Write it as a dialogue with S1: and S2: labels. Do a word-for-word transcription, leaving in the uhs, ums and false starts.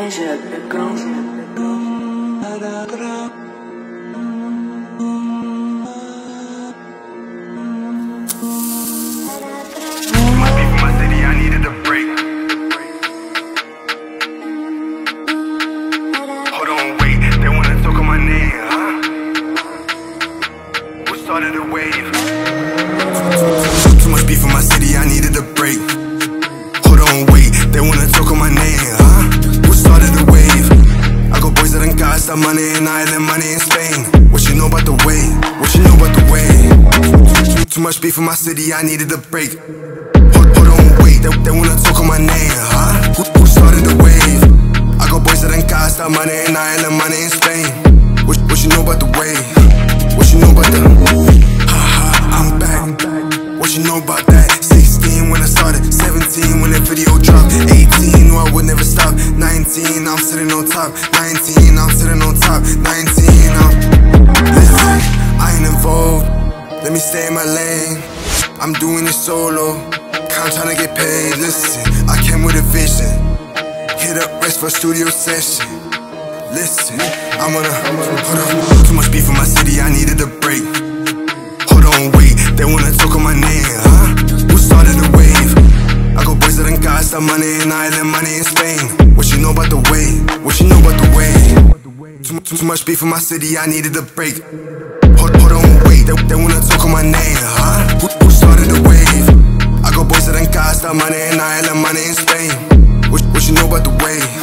S1: Deja Vu.
S2: Started a wave. Too much beef in my city, I needed a break. Hold on, wait, they wanna talk on my name, huh? Who started a wave? I got boys that done got some money in Ireland, money in Spain. What you know about the way? What you know about the way? Too much beef in my city, I needed a break. Hold, hold on, wait, they, they wanna talk on my name, huh? Who, who started the wave? I got boys that done got some money in Ireland, money in Spain. What, what you know about the way? What you know about that? Haha, I'm back. What you know about that? sixteen when I started, seventeen when the video dropped, eighteen knew I would never stop, nineteen I'm sitting on top, nineteen I'm sitting on top, nineteen I'm... Listen, I ain't involved, let me stay in my lane. I'm doing it solo, I'm trying to get paid. Listen, I came with a vision, hit up rest for a studio session. Listen, I'm gonna, hold on. Too much beef in my city, I needed a break. Hold on, wait, they wanna talk on my name, huh? Who started the wave? I got boys that done got some money in Ireland, money in Spain. What you know about the way? What you know about the way? Too, too, too much beef in my city, I needed a break. Hold, hold on, wait, they, they wanna talk on my name, huh? Who, who started the wave? I got boys that done got some money in Ireland, money in Spain. What, what you know about the way?